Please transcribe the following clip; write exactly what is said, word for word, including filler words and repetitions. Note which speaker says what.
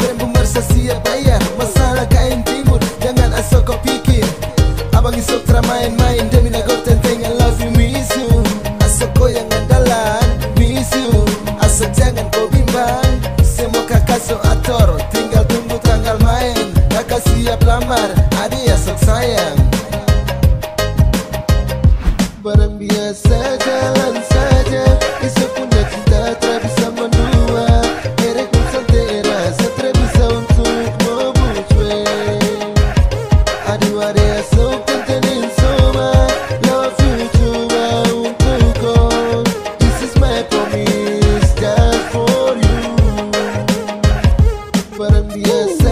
Speaker 1: Brand pemirsa siap bayar masalah kain timur, jangan asal kau pikir abang isok tra main-main demi nagor tenteng I love you miss you. Asal kau yang andalan miss you, asal jangan kau bimbang. Semua kakak so ator, tinggal tunggu tanggal main. Kakak siap lamar, adik asal sayang. Barang biasa jalan saja, esok punya cinta tak bisa mendua. Erek pun santai rasa tak bisa untuk membujuk. Aduh ada esok pentenin semua, love you cuma untuk kau. This is my promise just for you. Barang biasa